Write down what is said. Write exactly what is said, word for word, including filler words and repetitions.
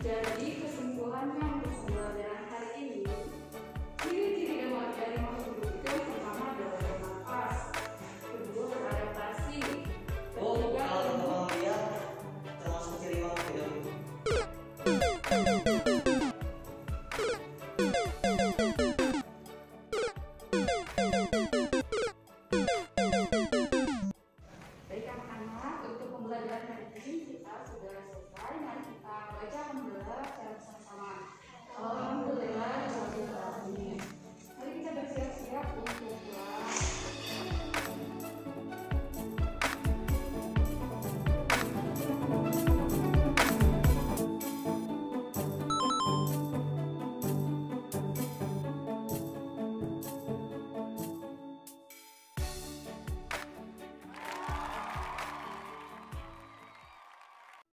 Jadi kesimpulannya untuk pembelajaran hari ini, ciri-ciri demam dari makhluk hidup itu yang pertama adalah bernafas, kedua beradaptasi, Oh, ketiga kalau teman-teman lihat termasuk ciri makhluk hidup. Baik anak-anak, untuk pembelajaran hari ini kita sudah selesai. Mari kita baca pembelajaran